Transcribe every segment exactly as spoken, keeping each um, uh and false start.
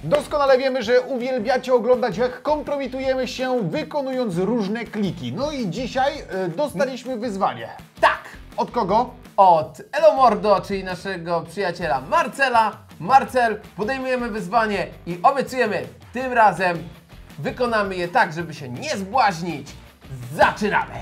Doskonale wiemy, że uwielbiacie oglądać, jak kompromitujemy się, wykonując różne kliki. No i dzisiaj y, dostaliśmy wyzwanie. Tak! Od kogo? Od Elomordo, czyli naszego przyjaciela Marcela. Marcel, podejmujemy wyzwanie i obiecujemy, tym razem wykonamy je tak, żeby się nie zbłaźnić. Zaczynamy!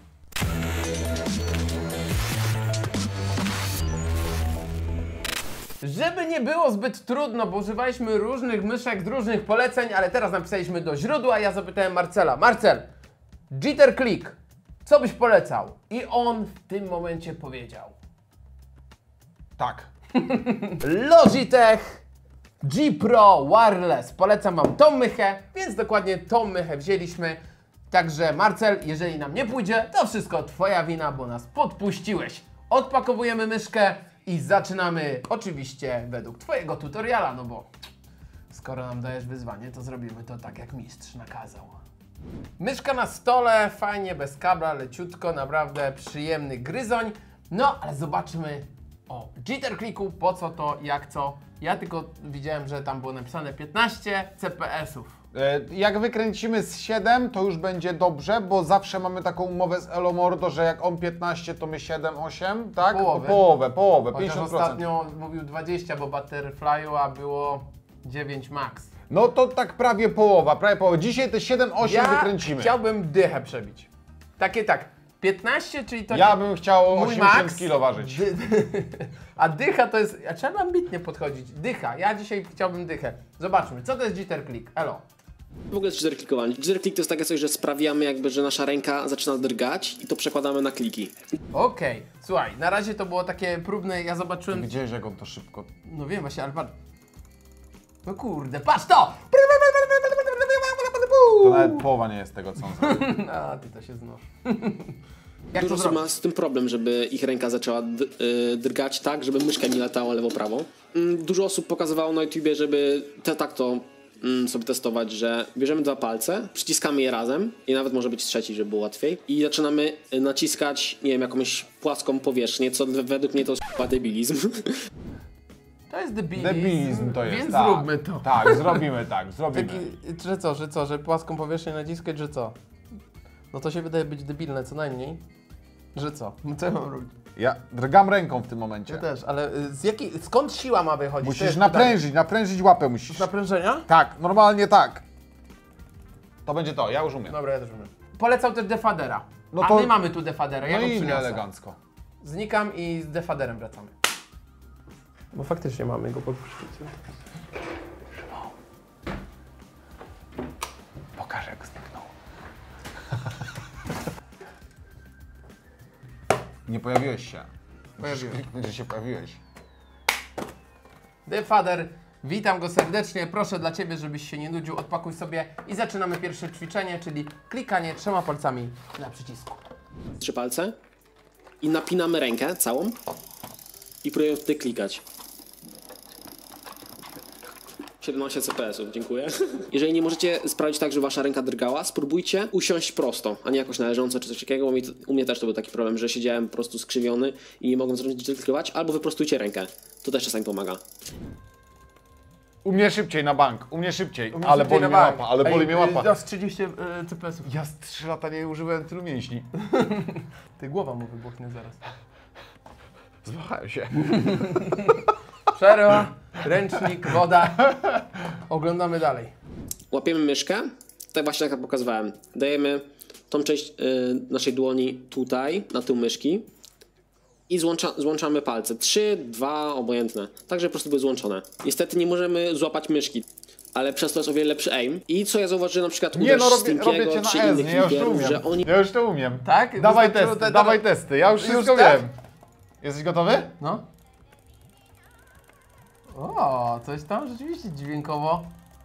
Żeby nie było zbyt trudno, bo używaliśmy różnych myszek z różnych poleceń, ale teraz napisaliśmy do źródła, ja zapytałem Marcela. Marcel, Jitter Click, co byś polecał? I on w tym momencie powiedział. Tak. Logitech G Pro Wireless. Polecam Wam tą mychę, więc dokładnie tą mychę wzięliśmy. Także Marcel, jeżeli nam nie pójdzie, to wszystko Twoja wina, bo nas podpuściłeś. Odpakowujemy myszkę i zaczynamy oczywiście według Twojego tutoriala, no bo skoro nam dajesz wyzwanie, to zrobimy to tak, jak mistrz nakazał. Myszka na stole, fajnie, bez kabla, leciutko, naprawdę przyjemny gryzoń. No, ale zobaczmy o Jitter Clicku, po co to, jak co. Ja tylko widziałem, że tam było napisane piętnaście C P S ów. Jak wykręcimy z siedem, to już będzie dobrze, bo zawsze mamy taką umowę z Elomordo, że jak on piętnaście, to my siedem, osiem, tak? Połowę. Połowę, połowę, Chociaż pięćdziesiąt procent. ostatnio mówił dwadzieścia, bo Butterfly'u, a było dziewięć max. No to tak prawie połowa, prawie połowa. Dzisiaj te siedem, osiem Ja wykręcimy. chciałbym dychę przebić. Takie tak, piętnaście, czyli to... Ja bym chciał mój osiemdziesiąt max, kilo ważyć. dy- A dycha to jest... A trzeba ambitnie podchodzić. Dycha. Ja dzisiaj chciałbym dychę. Zobaczmy, co to jest Jitter Click. Elo. W ogóle jest jitter clickowanie. Jitter click to jest takie coś, że sprawiamy jakby, że nasza ręka zaczyna drgać i to przekładamy na kliki. Okej. Okay. Słuchaj, na razie to było takie próbne, ja zobaczyłem... Gdzieś jak on to szybko... No wiem właśnie, ale patrz. No kurde, patrz to! To nawet połowa nie jest tego, co on zrobił. A, ty to się znasz. Jak Dużo to osób zrobić? ma z tym problem, żeby ich ręka zaczęła d- y, drgać tak, żeby myszka nie latała lewo-prawo. Mm, Dużo osób pokazywało na YouTubie, żeby te tak to mm, sobie testować, że bierzemy dwa palce, przyciskamy je razem i nawet może być trzeci, żeby było łatwiej i zaczynamy y, naciskać, nie wiem, jakąś płaską powierzchnię, co według mnie to jest chyba debilizm. To jest debilizm. Debilizm to jest, Więc tak. zróbmy to. Tak, zrobimy tak, zrobimy. Taki, że co, że co, że płaską powierzchnię naciskać, że co? No to się wydaje być debilne co najmniej. Że co? No co ja mam robić? Ja drgam ręką w tym momencie. Ja też, ale y, z jakiej, skąd siła ma wychodzić? To Musisz jest naprężyć, naprężyć łapę musisz. pytanie. Z naprężenia? Tak, normalnie tak. To będzie to, ja już umiem. Dobra, ja też umiem. Polecał też defadera. No A to- my mamy tu defadera, ja No go i inny przyniosę. elegancko. Znikam i z defaderem wracamy. Bo faktycznie mamy go pod prysznicem. Pokażę, jak zniknął. Nie pojawiłeś się. Musisz Pojawiłem. kliknąć, że się pojawiłeś. Defader, witam go serdecznie. Proszę dla Ciebie, żebyś się nie nudził, odpakuj sobie i zaczynamy pierwsze ćwiczenie, czyli klikanie trzema palcami na przycisku. Trzy palce i napinamy rękę całą i próbujemy tutaj klikać. siedemnaście C P S ów, dziękuję. Jeżeli nie możecie sprawić tak, żeby wasza ręka drgała, spróbujcie usiąść prosto, a nie jakoś na leżąco czy coś takiego, bo mi, u mnie też to był taki problem, że siedziałem po prostu skrzywiony i nie mogłem zrobić klikować, albo wyprostujcie rękę. To też czasami pomaga. U mnie szybciej na bank, u mnie szybciej. U mnie ale szybciej boli na mnie bank. łapa, ale Ej, boli mnie y, łapa. Ja z trzydzieści y, C P S ów. Ja z trzy lata nie użyłem tylu mięśni. Ty, głowa mu wybuchnie zaraz. Zmachałem się. Przerwa, ręcznik, woda. Oglądamy dalej. Łapiemy myszkę, tak właśnie jak pokazywałem. Dajemy tą część y, naszej dłoni tutaj, na tył myszki i złącza, złączamy palce. Trzy, dwa, obojętne. Tak, żeby po prostu były złączone. Niestety nie możemy złapać myszki, ale przez to jest o wiele lepszy aim. I co ja zauważyłem na przykład u Nie no, Dash robię, robię Stinkiego cię na czy S, innych nie, ja już to youtuberów, umiem. że oni... Ja już to umiem. Tak? Dawaj Wystarczyło testy, te- dawaj testy, ja już Już wszystko tak? wiem. Jesteś gotowy? No. O, coś tam rzeczywiście dźwiękowo.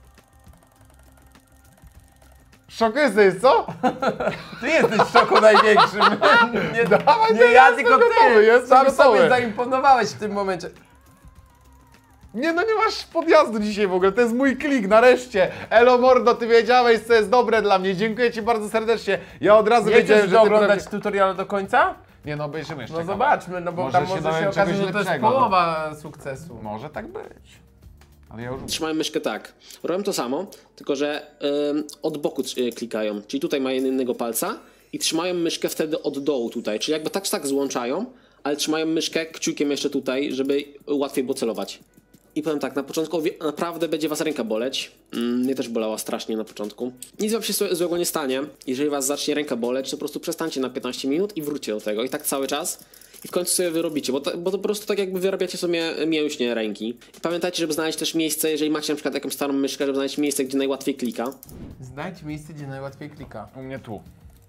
W szoku jesteś, co? Ty jesteś w szoku największym. Nie, Dawaj, nie to ja, jestem tylko ty. gotowy, jestem Sam gotowy. sobie zaimponowałeś w tym momencie. Nie no, nie masz podjazdu dzisiaj w ogóle, to jest mój klik, nareszcie. Elomordo, ty wiedziałeś, co jest dobre dla mnie, dziękuję ci bardzo serdecznie. Ja od razu Nie wiedziałem, chcesz że ty oglądać prawie... tutorial do końca? Nie no, obejrzymy jeszcze No kawałek. zobaczmy, no bo Może tam się może dowiem się okaże, czegoś że to jest lepszego, no. połowa sukcesu. Może tak być. Ale ja już... Trzymają myszkę tak. Robią to samo, tylko że ym, od boku y, klikają. Czyli tutaj mają innego palca i trzymają myszkę wtedy od dołu tutaj. Czyli jakby tak czy tak złączają, ale trzymają myszkę kciukiem jeszcze tutaj, żeby łatwiej było celować. I powiem tak, na początku wie- naprawdę będzie was ręka boleć. Mm, mnie też bolała strasznie na początku. Nic wam się złe- złego nie stanie. Jeżeli was zacznie ręka boleć, to po prostu przestańcie na piętnaście minut i wróćcie do tego. I tak cały czas. I w końcu sobie wyrobicie, bo to, bo to po prostu tak jakby wyrabiacie sobie mięśnie ręki. I pamiętajcie, żeby znaleźć też miejsce, jeżeli macie na przykład jakąś starą myszkę, żeby znaleźć miejsce, gdzie najłatwiej klika. Znajdź miejsce, gdzie najłatwiej klika. U mnie tu.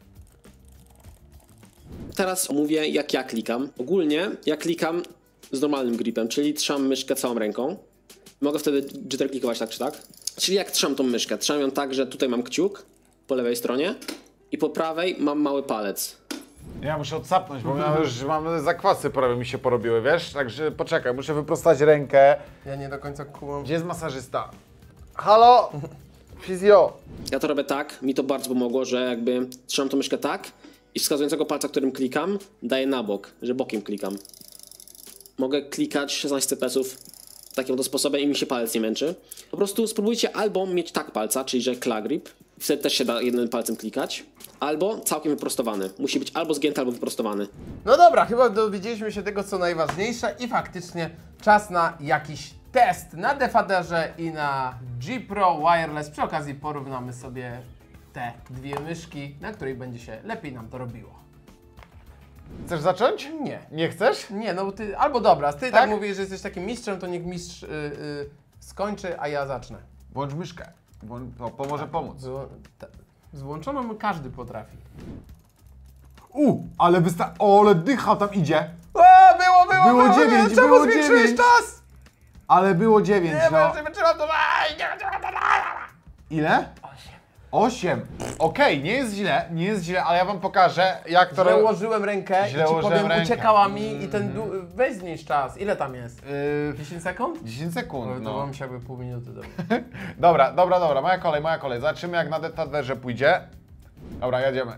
Teraz omówię, jak ja klikam. Ogólnie ja klikam z normalnym gripem, czyli trzymam myszkę całą ręką. Mogę wtedy jitter klikować tak czy tak. Czyli jak trzymam tą myszkę, trzymam ją tak, że tutaj mam kciuk po lewej stronie i po prawej mam mały palec. Ja muszę odsapnąć, bo ja już mam zakwasy prawie mi się porobiły, wiesz? Także poczekaj, muszę wyprostać rękę. Ja nie do końca kumam. Gdzie jest masażysta? Halo? Fizjo. Ja to robię tak, mi to bardzo pomogło, że jakby trzymam tą myszkę tak i wskazującego palca, którym klikam, daję na bok, że bokiem klikam. Mogę klikać szesnaście pesów takim oto sposobem i mi się palec nie męczy. Po prostu spróbujcie albo mieć tak palca, czyli że claw grip, wtedy też się da jednym palcem klikać, albo całkiem wyprostowany. Musi być albo zgięty, albo wyprostowany. No dobra, chyba dowiedzieliśmy się tego, co najważniejsze i faktycznie czas na jakiś test na defaderze i na G Pro Wireless. Przy okazji porównamy sobie te dwie myszki, na której będzie się lepiej nam to robiło. Chcesz zacząć? Nie. Nie chcesz? Nie, no ty, albo dobra, ty tak, Tak? mówisz, że jesteś takim mistrzem, to niech mistrz y, y, skończy, a ja zacznę. Włącz myszkę. Włą- To pomoże pomóc. Zło, ta, z włączoną każdy potrafi. U, ale wysta... O, ale dycha tam idzie. O, było, było, Było było, dziewięć, nie, czemu było zwiększyłeś dziewięć. czas? Ale było dziewięć, Nie, bo no. ja sobie wytrzymam to. Aj, nie wytrzymam to. Ile? Osiem. Okej, nie jest źle, nie jest źle, ale ja wam pokażę, jak to... Źle ro- ułożyłem rękę Źle i ci ułożyłem powiem, rękę. uciekała mi i ten du... weź zmniejsz czas. Ile tam jest? Yy, dziesięć sekund? dziesięć sekund, No. To no. mam się jakby pół minuty do Dobra, dobra, dobra, moja kolej, moja kolej. Zobaczymy, jak na detaderze pójdzie. Dobra, jedziemy.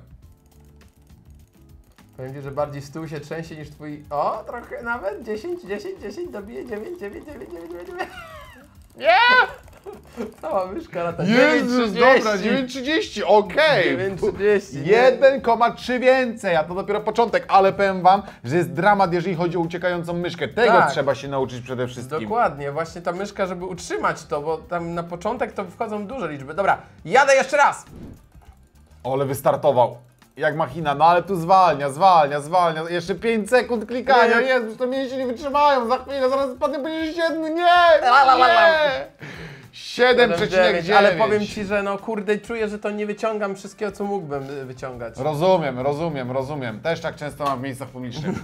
Powiem ci, że bardziej stół się trzęsie niż twój... O, trochę nawet. dziesięć, dziesięć, dziesięć, dobije dziewięć, dziewięć, dziewięć, dziewięć, dziewięć. Nie! Cała myszka lata. Jezus, dobra, dziewięć trzydzieści, okej. dziewięć trzydzieści. jeden przecinek trzy więcej, a to dopiero początek, ale powiem wam, że jest dramat, jeżeli chodzi o uciekającą myszkę. Tego Tak. trzeba się nauczyć przede wszystkim. Dokładnie, właśnie ta myszka, żeby utrzymać to, bo tam na początek to wchodzą duże liczby. Dobra, jadę jeszcze raz. O, ale wystartował. Jak machina, no ale tu zwalnia, zwalnia, zwalnia. Jeszcze pięć sekund klikania, Nie. Jezus, to mięśnie nie wytrzymają, za chwilę, zaraz spadnie poniżej siedmiu, nie, La, la, la, la. nie! siedem przecinek dziewięć. Ale powiem ci, że no kurde, czuję, że to nie wyciągam wszystkiego, co mógłbym y, wyciągać. Rozumiem, rozumiem, rozumiem. Też tak często mam w miejscach publicznych.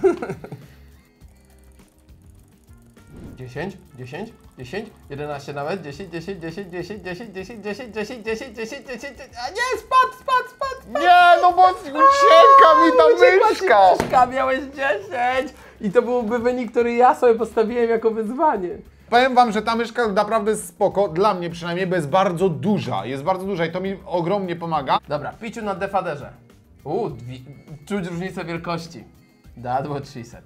dziesięć, dziesięć, dziesięć, jedenaście nawet, dziesięć, dziesięć, dziesięć, dziesięć, dziesięć, dziesięć, dziesięć, dziesięć, dziesięć, dziesięć, dziesięć, a nie, spadł, spadł, spadł. Nie, no bo ucieka mi ta Uciekła ci myszka! myszka, miałeś dziesięć i to byłby wynik, który ja sobie postawiłem jako wyzwanie. Powiem wam, że ta myszka naprawdę jest spoko, dla mnie przynajmniej, bo jest bardzo duża. Jest bardzo duża i to mi ogromnie pomaga. Dobra, piciu na defaderze. Uuu, dwi... czuć różnicę wielkości. That what she said.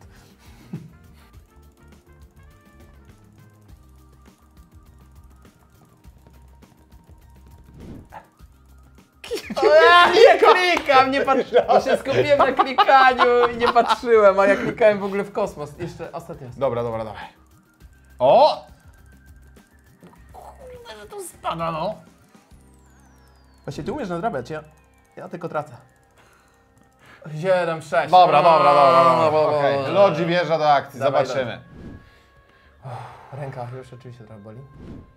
O, ja nie klikam, nie patrzyłem, bo się skupiłem na klikaniu i nie patrzyłem, a ja klikałem w ogóle w kosmos. Jeszcze ostatnio. Dobra, dobra, dawaj. O! Kurde, że to spada, no. Właśnie ty umiesz nadrabiać, ja, ja tylko tracę. siedem, sześć. Dobra, dobra, dobra, dobra. Okej, Logi wjeżdża do akcji, Dawaj, zobaczymy. Ręka już oczywiście trochę boli.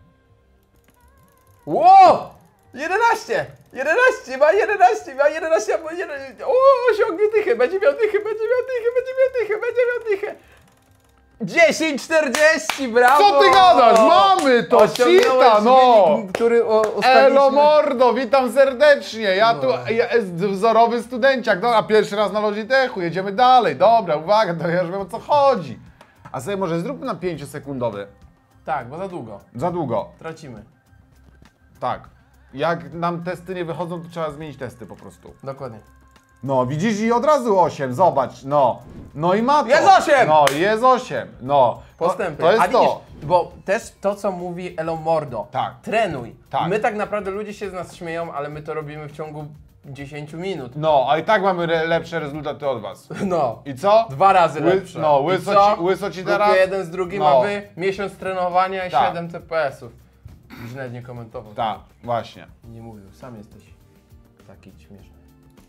Ło! jedenaście! jedenaście! Ma jedenaście! Ma jedenaście! Ma jedenaście! O! Osiągnie dychę! Będzie miał dychę! Będzie miał dychę! Będzie miał dychę! Będzie miał dychę! dziesięć czterdzieści! Brawo! Co ty gadasz? Mamy to! Osiągnąłeś Cheata, no! wynik, który o, Elo ustaliśmy. mordo, witam serdecznie. Ja tu No. ja, jest wzorowy studenciak. Dobra, pierwszy raz na Logitechu, jedziemy dalej. Dobra, uwaga, to ja już wiem, o co chodzi. A sobie może zróbmy na pięciosekundowy. Tak, bo za długo. Za długo. Tracimy. Tak. Jak nam testy nie wychodzą, to trzeba zmienić testy po prostu. Dokładnie. No, widzisz, i od razu osiem, zobacz, no. No i ma to. Jest osiem! No, jest osiem, no. To- Postępy. To jest A widzisz, to. Bo też to, co mówi Elo Mordo, Tak. trenuj. Tak. My tak naprawdę, ludzie się z nas śmieją, ale my to robimy w ciągu dziesięciu minut. No, a i tak mamy re lepsze rezultaty od was. No. I co? Dwa razy Ły- lepsze. no, I łyso co? ci- łyso ci W grupie teraz? jeden z drugim, No. a wy miesiąc trenowania i Tak. siedem C P S ów. Już nawet nie komentował. Tak, właśnie. Nie mówił, sam jesteś taki śmieszny.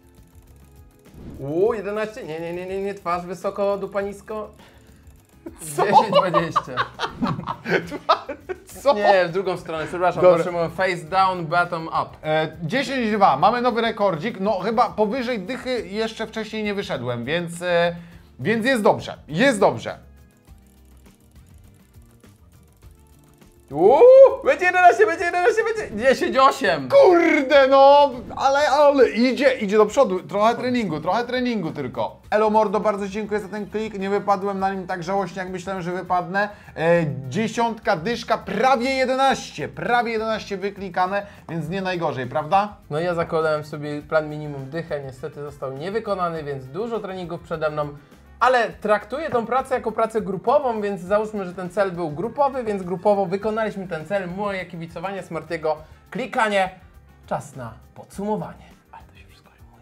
Uuu, jedenaście, nie, nie, nie, nie, nie, twarz wysoko, dupa nisko. dziesięć, dwadzieścia. Co? Nie, w drugą stronę, przepraszam, Dobra. patrzymy face down, bottom up. E, dziesięć dwa, mamy nowy rekordzik, no chyba powyżej dychy jeszcze wcześniej nie wyszedłem, więc, e, więc jest dobrze, jest dobrze. Uuu, będzie jedenaście, będzie jedenaście, będzie dziesięć, osiem. Kurde no, ale, ale idzie, idzie do przodu, trochę treningu, trochę treningu tylko. Elo Mordo, bardzo dziękuję za ten klik, nie wypadłem na nim tak żałośnie, jak myślałem, że wypadnę. E, dziesiątka, dyszka, prawie jedenaście, prawie jedenaście wyklikane, więc nie najgorzej, prawda? No ja zakładałem sobie plan minimum dychę, niestety został niewykonany, więc dużo treningów przede mną. Ale traktuję tą pracę jako pracę grupową, więc załóżmy, że ten cel był grupowy, więc grupowo wykonaliśmy ten cel. Moje kibicowanie, Smartiego klikanie. Czas na podsumowanie. Ale to się wszystko rymuje.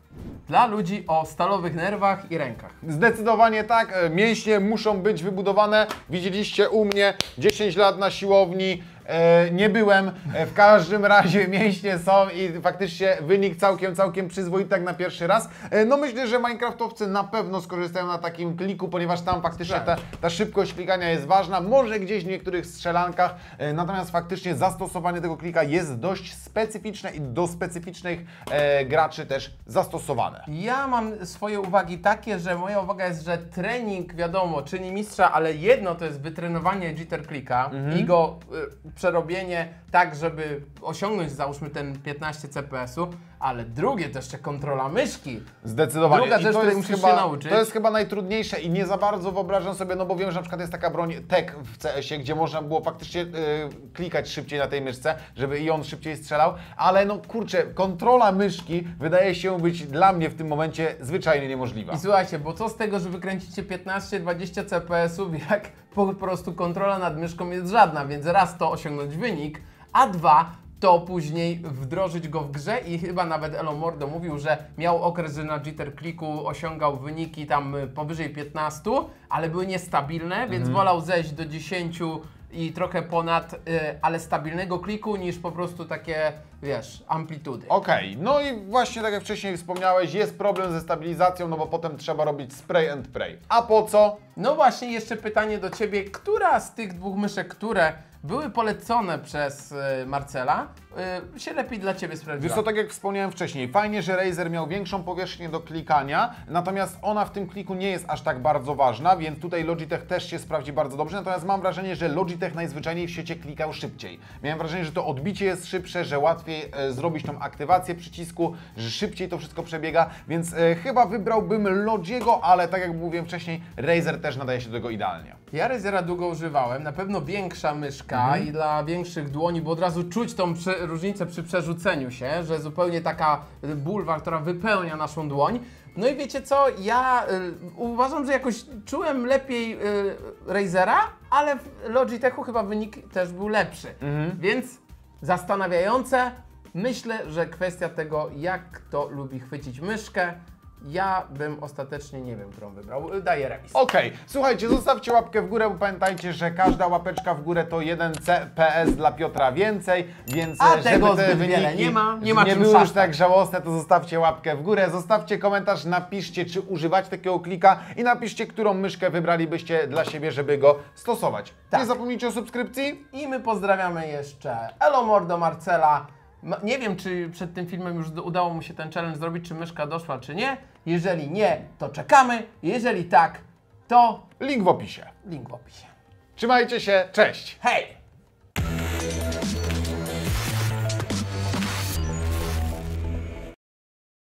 Dla ludzi o stalowych nerwach i rękach. Zdecydowanie tak, e, mięśnie muszą być wybudowane. Widzieliście u mnie dziesięć lat na siłowni, e, nie byłem, e, w każdym razie mięśnie są i faktycznie wynik całkiem, całkiem przyzwoity tak na pierwszy raz. E, no myślę, że Minecraftowcy na pewno skorzystają na takim kliku, ponieważ tam faktycznie ta, ta szybkość klikania jest ważna, może gdzieś w niektórych strzelankach, e, natomiast faktycznie zastosowanie tego klika jest dość specyficzne i do specyficznych e, graczy też zastosowane. Ja mam swoje uwagi takie, że moja uwaga jest, że trening, wiadomo, czyni mistrza, ale jedno to jest wytrenowanie jitter clicka i go y, przerobienie tak, żeby osiągnąć załóżmy ten piętnaście C P S u, ale drugie to jeszcze kontrola myszki. Zdecydowanie. Druga I rzecz, to której jest musisz chyba, się nauczyć. To jest chyba najtrudniejsze i nie za bardzo wyobrażam sobie, no bo wiem, że na przykład jest taka broń Tek w C S ie, gdzie można było faktycznie yy, klikać szybciej na tej myszce, żeby i on szybciej strzelał, ale no kurczę, kontrola myszki wydaje się być dla mnie w tym momencie zwyczajnie niemożliwa. I słuchajcie, bo co z tego, że wykręcicie piętnaście dwadzieścia C P S ów, jak po prostu kontrola nad myszką jest żadna, więc raz to osiągnąć wynik, a dwa to później wdrożyć go w grze i chyba nawet Elo Mordo mówił, że miał okres, że na jitter clicku osiągał wyniki tam powyżej piętnastu, ale były niestabilne, więc wolał zejść do dziesięciu i trochę ponad, y, ale stabilnego kliku niż po prostu takie, wiesz, amplitudy. Okej, no i właśnie tak jak wcześniej wspomniałeś, jest problem ze stabilizacją, no bo potem trzeba robić spray and pray. A po co? No właśnie, jeszcze pytanie do Ciebie. Która z tych dwóch myszek, które były polecone przez y, Marcela, y, się lepiej dla Ciebie sprawdziła? Wiesz co, tak jak wspomniałem wcześniej, fajnie, że Razer miał większą powierzchnię do klikania, natomiast ona w tym kliku nie jest aż tak bardzo ważna, więc tutaj Logitech też się sprawdzi bardzo dobrze, natomiast mam wrażenie, że Logitech najzwyczajniej w świecie klikał szybciej. Miałem wrażenie, że to odbicie jest szybsze, że łatwiej e, zrobić tą aktywację przycisku, że szybciej to wszystko przebiega, więc e, chyba wybrałbym Logiego, ale tak jak mówiłem wcześniej, Razer też nadaje się do tego idealnie. Ja Razera długo używałem, na pewno większa myszka i dla większych dłoni, bo od razu czuć tą prze różnicę przy przerzuceniu się, że zupełnie taka bulwa, która wypełnia naszą dłoń. No i wiecie co, ja y, uważam, że jakoś czułem lepiej y, Razera, ale w Logitechu chyba wynik też był lepszy. Więc zastanawiające, myślę, że kwestia tego, jak kto lubi chwycić myszkę, ja bym ostatecznie nie wiem, którą wybrał. Daję remis. Okej, słuchajcie, zostawcie łapkę w górę, bo pamiętajcie, że każda łapeczka w górę to jeden C P S dla Piotra więcej, więc A żeby tego te zbyt wyniki wiele nie ma, nie ma nie czym były już szastać. tak żałosne, to zostawcie łapkę w górę, zostawcie komentarz, napiszcie, czy używać takiego klika i napiszcie, którą myszkę wybralibyście dla siebie, żeby go stosować. Tak. Nie zapomnijcie o subskrypcji. I my pozdrawiamy jeszcze Elo Mordo, Marcela. Ma- Nie wiem, czy przed tym filmem już do- udało mu się ten challenge zrobić, czy myszka doszła, czy nie. Jeżeli nie, to czekamy. Jeżeli tak, to Link w opisie. link w opisie. Trzymajcie się, cześć! Hej!